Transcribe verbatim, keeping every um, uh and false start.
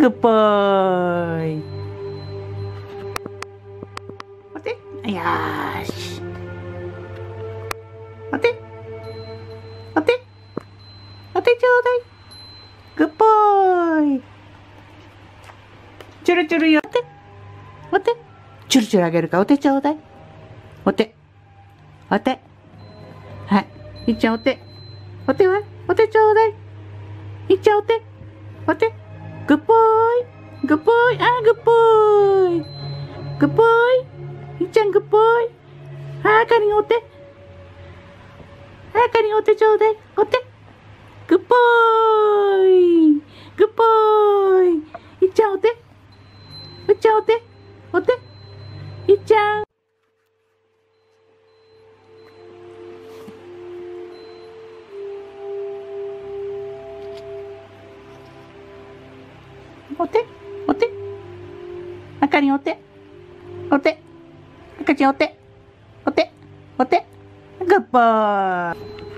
グッボーイ。待って。よーし。待って。待って。待ってちょうだい。グッボーイ。チュルチュルよ。待って。待って。チュルチュルあげるからお手ちょうだい。お手。お手。はい。いっちゃんお手。お手はお手ちょうだい。いっちゃんお手。お手。グッボーイ。グッボーイ。あー、グッボーイ。グッボーイ。いっちゃんグッボーイ。あー、かりんお手。あー、かりんお手ちょうだい。お手。グッボーイ。グッボーイ。いっちゃんお手。いっちゃんお手。お手。いっちゃん。お手。お手。あかりんお手。お手。あかちゃんお手。お手。お手。グッボーイ。